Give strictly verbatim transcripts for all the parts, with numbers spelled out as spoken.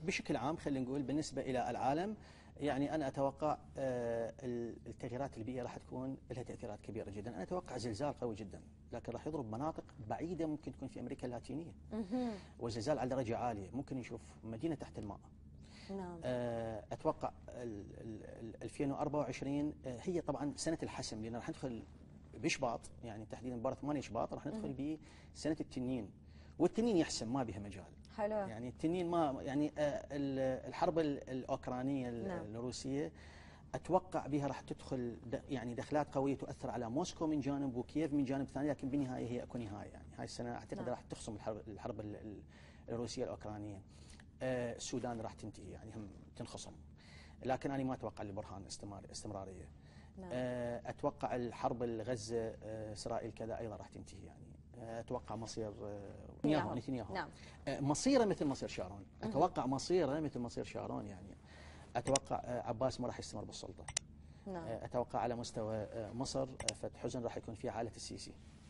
بشكل عام خلينا نقول بالنسبه الى العالم، يعني انا اتوقع آه، التغييرات البيئيه راح تكون لها تاثيرات كبيره جدا. انا اتوقع زلزال قوي جدا، لكن راح يضرب مناطق بعيده، ممكن تكون في امريكا اللاتينيه، وزلزال على درجه عاليه، ممكن نشوف مدينه تحت الماء. نعم. آه، اتوقع ال- ال- ال- ألفين وأربعة وعشرين آه، هي طبعا سنه الحسم، لان راح ندخل بشباط، يعني تحديدا مباراه ثمانية شباط راح ندخل بسنه التنين، والتنين يحسم ما بها مجال. حلو. يعني التنين ما يعني آه، ال- الحرب ال- الاوكرانيه ال- نعم. الروسيه اتوقع بها راح تدخل د- يعني دخلات قويه تؤثر على موسكو من جانب وكييف من جانب ثاني، لكن بالنهايه هي اكو نهايه. يعني هاي السنه اعتقد نعم. راح تخصم الحرب الحرب ال- ال- الروسيه الاوكرانيه. آه، السودان راح تنتهي، يعني هم تنخصم، لكن انا ما اتوقع البرهان استمرار استمراريه. نعم. آه، اتوقع الحرب الغزه آه، اسرائيل كذا ايضا راح تنتهي. يعني آه، اتوقع مصير آه، نتنياهو نتنياهو نعم. آه، مصيره مثل مصير شارون. اتوقع مصيره مثل مصير شارون. يعني اتوقع آه، عباس ما راح يستمر بالسلطه. نعم. آه، اتوقع على مستوى آه، مصر آه، فتح حزن راح يكون في حاله السيسي.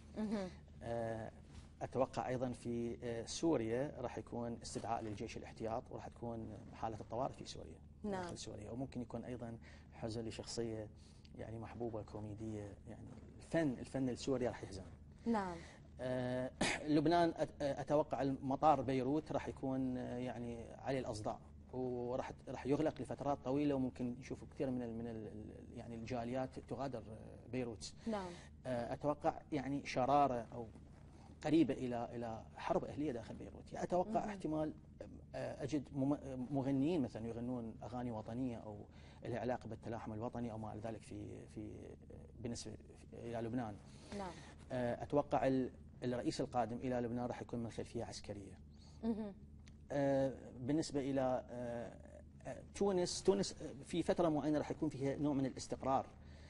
آه، اتوقع ايضا في آه، سوريا راح يكون استدعاء للجيش الاحتياط، وراح تكون حاله الطوارئ في سوريا. نعم. داخل سوريا، وممكن يكون ايضا حزن لشخصيه يعني محبوبه كوميديه. يعني الفن الفن السوري راح يحزن. نعم. آه، لبنان أت- اتوقع المطار بيروت راح يكون آه، يعني عليه الاصداء، وراح راح يغلق لفترات طويله، وممكن نشوف كثير من ال من ال يعني الجاليات تغادر آه، بيروت. نعم. آه، اتوقع يعني شراره او قريبه الى الى حرب اهليه داخل بيروت. يعني اتوقع مم. احتمال آه، اجد مم- مغنيين مثلا يغنون اغاني وطنيه او لها علاقه بالتلاحم الوطني او ما الى ذلك في في بالنسبه الى لبنان. نعم. آه، اتوقع ال- الرئيس القادم الى لبنان راح يكون من خلفيه عسكريه. مهم. آه، بالنسبه الى آه، آه، تونس تونس آه، في فتره معينه راح يكون فيها نوع من الاستقرار،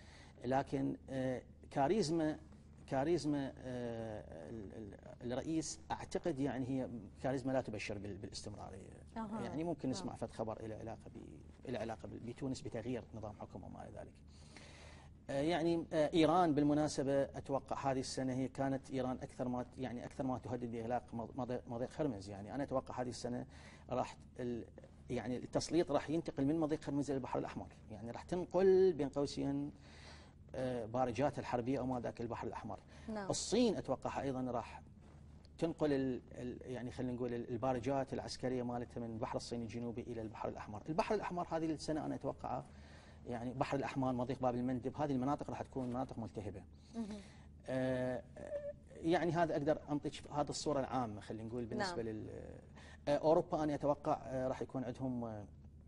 لكن آه، كاريزما كاريزما آه، ال- ال- الرئيس اعتقد يعني هي كاريزما لا تبشر بال- بالاستمراريه. أها. يعني ممكن نسمع نعم. فد خبر له علاقه ب له علاقه بتونس بتغيير نظام حكم وما الى ذلك. آه، يعني آه، ايران بالمناسبه اتوقع هذه السنه هي كانت ايران اكثر ما يعني اكثر ما تهدد باغلاق مض- مضيق هرمز. يعني انا اتوقع هذه السنه راح ال- يعني التسليط راح ينتقل من مضيق هرمز الى البحر الاحمر. يعني راح تنقل بين قوسين آه، بارجات الحربيه او ما ذاك البحر الاحمر. نعم. الصين اتوقع ايضا راح تنقل ال ال يعني خلينا نقول البارجات العسكريه مالتها من البحر الصيني الجنوبي الى البحر الاحمر. البحر الاحمر هذه السنه انا اتوقع يعني بحر الاحمر مضيق باب المندب هذه المناطق راح تكون مناطق ملتهبه. مهم. آه، يعني هذا اقدر انطيك هذا الصوره العامه خلينا نقول بالنسبه نعم. لل آه، اوروبا. انا اتوقع آه، راح يكون عندهم آه،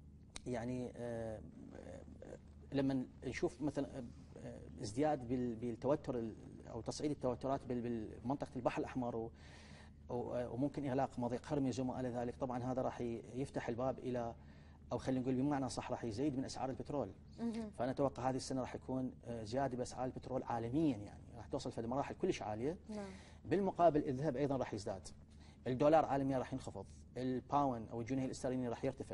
يعني آه، آه، لما نشوف مثلا آه، ازدياد بال- بالتوتر ال- او تصعيد التوترات بال- بمنطقه البحر الاحمر و- و- وممكن اغلاق مضيق هرمز وما الى ذلك، طبعا هذا راح ي- يفتح الباب الى او خلينا نقول بمعنى صح راح يزيد من اسعار البترول. مهم. فانا اتوقع هذه السنه راح يكون آه، زياده باسعار البترول عالميا، يعني راح توصل في مراحل كلش عاليه. نعم. بالمقابل الذهب ايضا راح يزداد، الدولار عالميا راح ينخفض، الباوند او الجنيه الاسترليني راح يرتفع.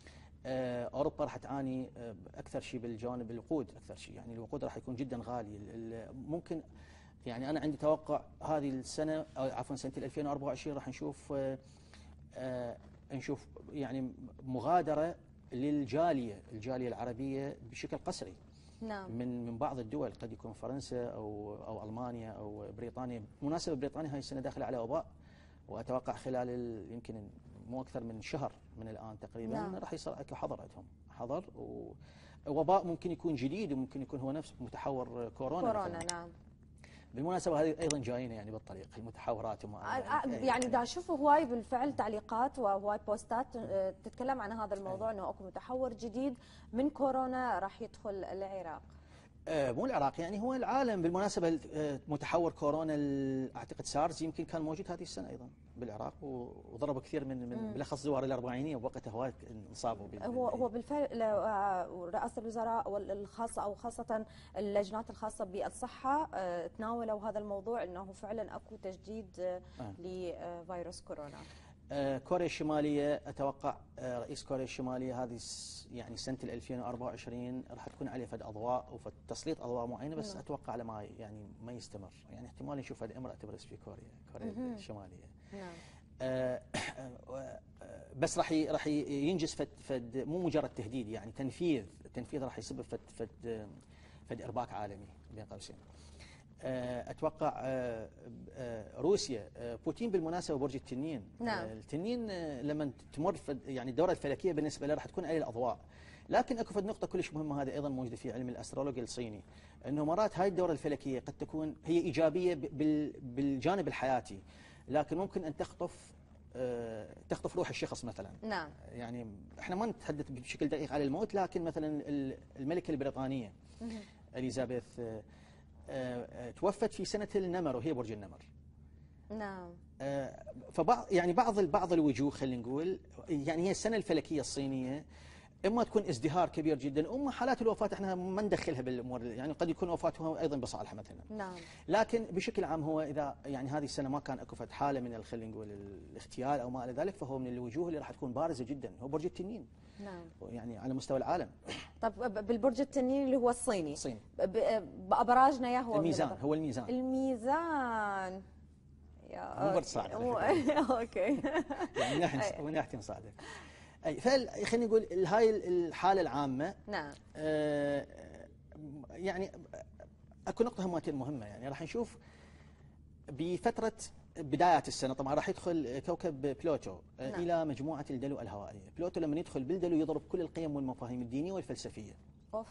آه، اوروبا راح تعاني آه، اكثر شيء بالجانب الوقود، اكثر شيء يعني الوقود راح يكون جدا غالي. ال- ال- ممكن يعني انا عندي توقع هذه السنه او عفوا سنه ألفين وأربعة وعشرين راح نشوف آه، آه، نشوف يعني مغادره للجاليه الجاليه العربيه بشكل قسري نعم. من من بعض الدول، قد يكون فرنسا او او المانيا او بريطانيا. بالمناسبه بريطانيا هاي السنه داخله على وباء، واتوقع خلال ال- يمكن مو اكثر من شهر من الان تقريبا نعم. راح يصير اكو حظر عندهم حظر، ووباء ممكن يكون جديد وممكن يكون هو نفس متحور كورونا. كورونا. مثلاً. نعم. بالمناسبه هذه ايضا جاينا يعني بالطريق المتحورات وما آه، إلى آه، ذلك. يعني دا اشوف هواي بالفعل تعليقات وهواي بوستات آه، تتكلم عن هذا الموضوع، انه اكو متحور جديد من كورونا راح يدخل العراق. آه، مو العراق، يعني هو العالم. بالمناسبه آه، متحور كورونا ال- اعتقد سارز يمكن كان موجود هذه السنه ايضا بالعراق، و- وضرب كثير من من بالاخص زوار الاربعينيه، ووقتها هواي انصابوا بال- هو هو بالفعل آه، رئاسه الوزراء والخاصه او خاصه اللجنات الخاصه بالصحه آه، تناولوا هذا الموضوع، انه فعلا اكو تجديد آه، آه. لفيروس كورونا. آه، كوريا الشماليه اتوقع آه، رئيس كوريا الشماليه هذه س- يعني سنه ألفين وأربعة وعشرين راح تكون عليه فد اضواء وفد تسليط اضواء معينه، بس نعم. اتوقع على ما يعني ما يستمر. يعني احتمال نشوف هذه امراه تبرز في كوريا كوريا مهم. الشماليه. نعم. آه، آه، بس راح ي- راح ي- ينجز فد فد مو مجرد تهديد، يعني تنفيذ تنفيذ راح يسبب فد فد فد ارباك عالمي بين قوسين. آه، اتوقع آه، آه، روسيا، آه، بوتين بالمناسبه برج التنين. نعم. آه، التنين آه، لما تمر فد يعني الدوره الفلكيه بالنسبه له راح تكون عليه الاضواء. لكن اكو فد نقطه كلش مهمه، هذه ايضا موجوده في علم الاسترولوجيا الصيني، انه مرات هاي الدوره الفلكيه قد تكون هي ايجابيه ب- بال- بالجانب الحياتي، لكن ممكن ان تخطف آه، تخطف روح الشخص مثلا. نعم. يعني احنا ما نتحدث بشكل دقيق عن الموت، لكن مثلا ال- الملكه البريطانيه اليزابيث آه، آه، توفت في سنه النمر وهي برج النمر. نعم. آه، فبعض يعني بعض بعض الوجوه خلينا نقول، يعني هي السنه الفلكيه الصينيه اما تكون ازدهار كبير جدا، اما حالات الوفاه احنا ما ندخلها بالامور، يعني قد يكون وفاتها ايضا بصالحها مثلا. نعم. لكن بشكل عام هو اذا يعني هذه السنه ما كان اكو فد حاله من ال- خلينا نقول الاغتيال او ما الى ذلك، فهو من الوجوه اللي راح تكون بارزه جدا، هو برج التنين نعم. يعني على مستوى العالم. طب ب- بالبرج التنين اللي هو الصيني، الصين ب- بأبراجنا يا هو الميزان، من هو الميزان الميزان. يا مو برج صاعد على مو- فكرة. اوكي. يعني من ناحيه من ناحيه صاعده. اي فال خلينا نقول ال- هاي الحاله العامه. نعم. آه، يعني اكو نقطه همتين مهمه، يعني راح نشوف بفتره بدايات السنه طبعا راح يدخل كوكب بلوتو آه، نعم. الى مجموعه الدلو الهوائيه. بلوتو لما يدخل بالدلو يضرب كل القيم والمفاهيم الدينيه والفلسفيه، اوف.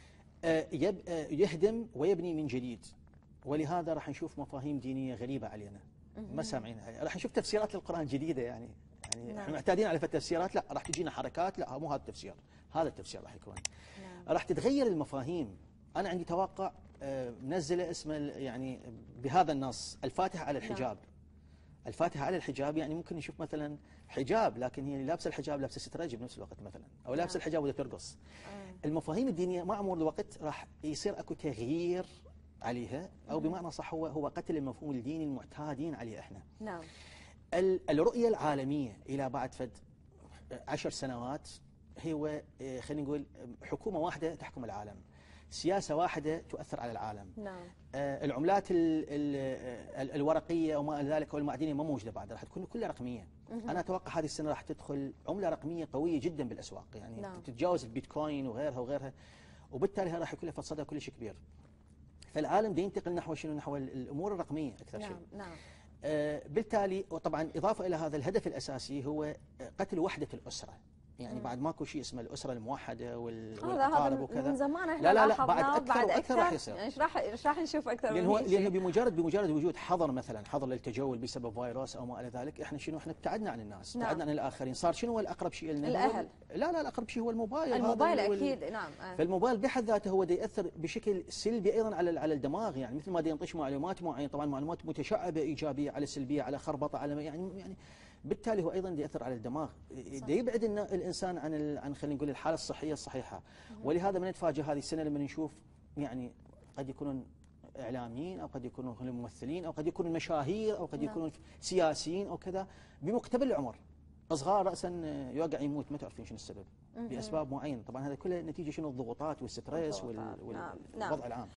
آه، يب آه، يهدم ويبني من جديد، ولهذا راح نشوف مفاهيم دينيه غريبه علينا ما سامعين عليها. راح نشوف تفسيرات للقران جديده، يعني يعني نعم. احنا معتادين على التفسيرات، لا راح تجينا حركات، لا مو هذا التفسير، هذا التفسير راح يكون. نعم. راح تتغير المفاهيم. انا عندي توقع آه، منزله اسمه ال- يعني بهذا النص الفاتحه على الحجاب. الفاتحه على الحجاب يعني ممكن نشوف مثلا حجاب، لكن هي لابسه الحجاب لابسه سترج بنفس الوقت مثلا، او لابسه نعم. الحجاب وهي ترقص. آه. المفاهيم الدينيه مع مرور الوقت راح يصير اكو تغيير عليها، او بمعنى صح هو هو قتل المفهوم الديني المعتادين عليه احنا. نعم. ال- الرؤيه العالميه الى بعد فد عشر سنوات هو آه، خلينا نقول حكومه واحده تحكم العالم، سياسه واحده تؤثر على العالم. نعم. آه، العملات ال ال ال الورقيه وما الى ذلك والمعدنيه ما موجوده بعد، راح تكون كلها رقميه. انا اتوقع هذه السنه راح تدخل عمله رقميه قويه جدا بالاسواق، يعني نعم. تتجاوز البيتكوين وغيرها وغيرها، وبالتالي راح يكون لها صدى كلش كبير. فالعالم دا ينتقل نحو شنو؟ نحو الامور الرقميه اكثر شيء. نعم. نعم. آه، بالتالي وطبعا اضافه الى هذا الهدف الاساسي هو قتل وحده الاسره، يعني بعد ماكو شيء اسمه الاسره الموحده وال- هذا والاقارب هذا وكذا. من زمان احنا لا لا لا لاحظناه، بعد اكثر بعد واكثر راح يصير. يعني ايش راح ايش راح نشوف اكثر لان من هو هيك لانه شيء؟ بمجرد بمجرد وجود حظر مثلا، حظر للتجول بسبب فيروس او ما الى ذلك، احنا شنو؟ احنا ابتعدنا عن الناس، نعم. ابتعدنا عن الاخرين، صار شنو هو الاقرب شيء لنا؟ هو- الأهل. لا لا الاقرب شيء هو الموبايل. هذا الموبايل هو ال- اكيد. نعم. آه. فالموبايل بحد ذاته هو دا ياثر بشكل سلبي ايضا على على الدماغ، يعني مثل ما دا ينطش معلومات معينه، طبعا معلومات متشعبه ايجابيه على سلبيه على خربطه على يعني يعني بالتالي هو ايضا دا ياثر على الدماغ، دا يبعد النا- الانسان عن ال- عن خلينا نقول الحاله الصحيه الصحيحه. ولهذا ما نتفاجئ هذه السنه لما نشوف يعني قد يكونون اعلاميين او قد يكونون ممثلين او قد يكونون مشاهير او قد نعم. يكونون سياسيين او كذا بمقتبل العمر، صغار راسا يوقع يموت ما تعرفين شنو السبب، باسباب معينه. طبعا هذا كله نتيجه شنو؟ الضغوطات والستريس وال- الضغوطات. وال- نعم. نعم. والوضع العام.